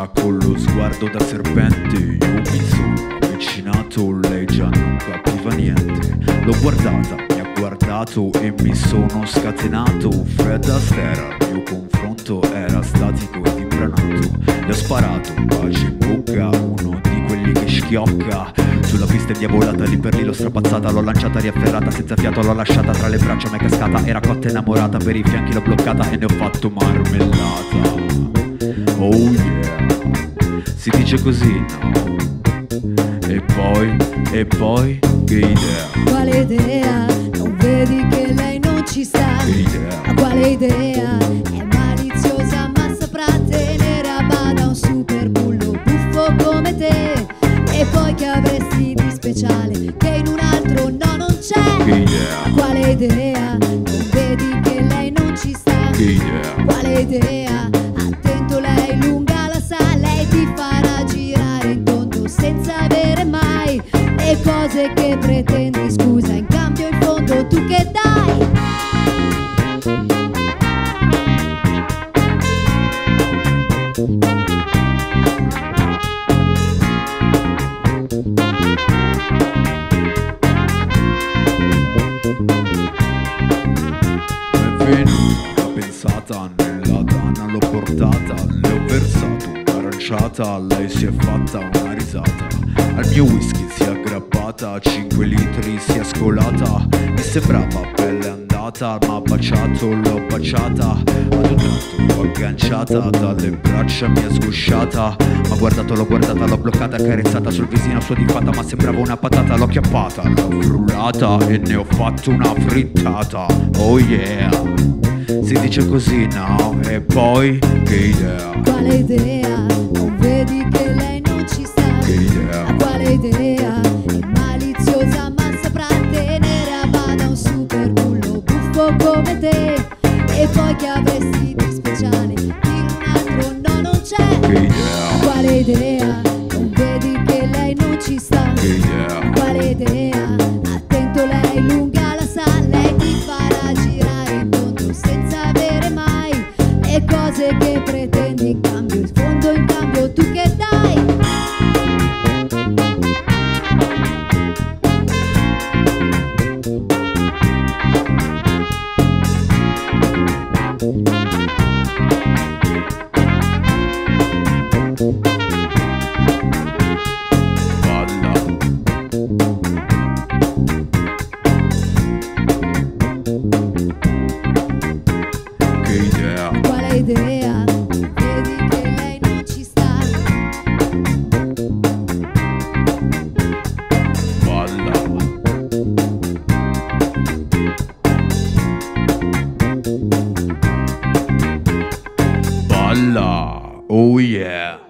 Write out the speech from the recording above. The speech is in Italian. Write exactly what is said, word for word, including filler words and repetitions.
faccia con lo sguardo da serpente. Io mi sono avvicinato, lei già non capiva niente. L'ho guardata, mi ha guardato e mi sono scatenato. Fred Astaire, il mio confronto era statico ed imbranato. Le ho sparato un bacio in bocca, uno di quelli che schiocca. Sulla pista indiavolata, lì per lì l'ho strapazzata, l'ho lanciata riafferrata, senza fiato l'ho lasciata tra le braccia, mi è cascata, era cotta innamorata, per i fianchi l'ho bloccata e ne ho fatto marmellata. Oh yeah, si dice così, no? E poi, e poi, che idea? Quale idea? Non vedi che lei non ci sta? Che idea? Ma quale idea? È maliziosa ma saprà tenere a bada un super bullo buffo come te. E poi che avresti di speciale che in un altro no non c'è? Che idea? Ma quale idea? Non vedi che lei non ci sta? Che idea? Quale idea? Attento, lei lunga la sa, lei ti farà girare in tondo senza avere mai le cose che pretendi, scusa, in cambio in fondo tu che dai? È venuta pensata nella dana, l'ho portata, le ho versato un'aranciata, lei si è fatta una risata, al mio whisky si è aggrappata, a cinque litri si è scolata, mi sembrava pelle andata, ma baciato, l'ho baciata, ad un tratto l'ho agganciata, dalle braccia mi è sgusciata, ma guardato, l'ho guardata, l'ho bloccata, accarezzata sul visino soddisfatta, ma sembrava una patata, l'ho chiappata, l'ho frullata e ne ho fatto una frittata. Oh yeah, si dice così, no? E poi, che idea? Quale idea? Non vedi che lei non ci sta? Che idea? Ma quale idea? È maliziosa ma saprà tenere a bada un super bullo buffo come te. E poi che avresti di speciale che in un altro no non c'è? Che idea? Quale idea? Non vedi che lei non ci sta? Che idea? Quale idea? Attento, lei lunga la sa, lei ti farà girare in tondo senza avere mai le cose che pretendi, in cambio il fondo, in cambio tu che dai? Balla. Che idea? Quale idea? Vedi che lei non ci sta? Balla. Balla. Oh yeah.